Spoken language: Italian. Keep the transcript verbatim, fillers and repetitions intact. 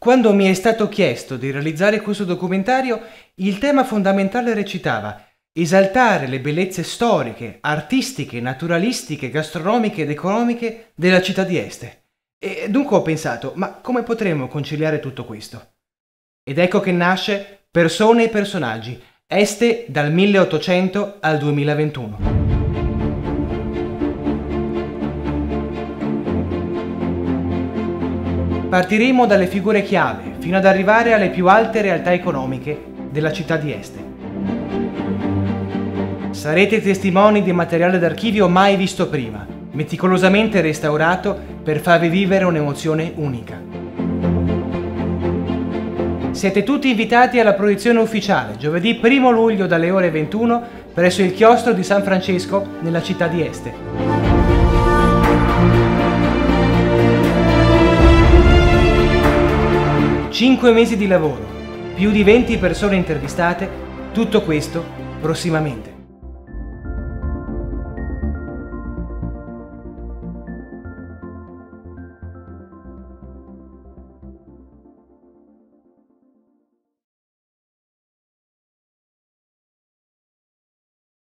Quando mi è stato chiesto di realizzare questo documentario, il tema fondamentale recitava: esaltare le bellezze storiche, artistiche, naturalistiche, gastronomiche ed economiche della città di Este. E dunque ho pensato, ma come potremmo conciliare tutto questo? Ed ecco che nasce Persone e personaggi, Este dal milleottocento al duemilaventuno. Partiremo dalle figure chiave, fino ad arrivare alle più alte realtà economiche della città di Este. Sarete testimoni di materiale d'archivio mai visto prima, meticolosamente restaurato per farvi vivere un'emozione unica. Siete tutti invitati alla proiezione ufficiale, giovedì primo luglio dalle ore ventuno, presso il chiostro di San Francesco nella città di Este. Cinque mesi di lavoro, più di venti persone intervistate, tutto questo prossimamente.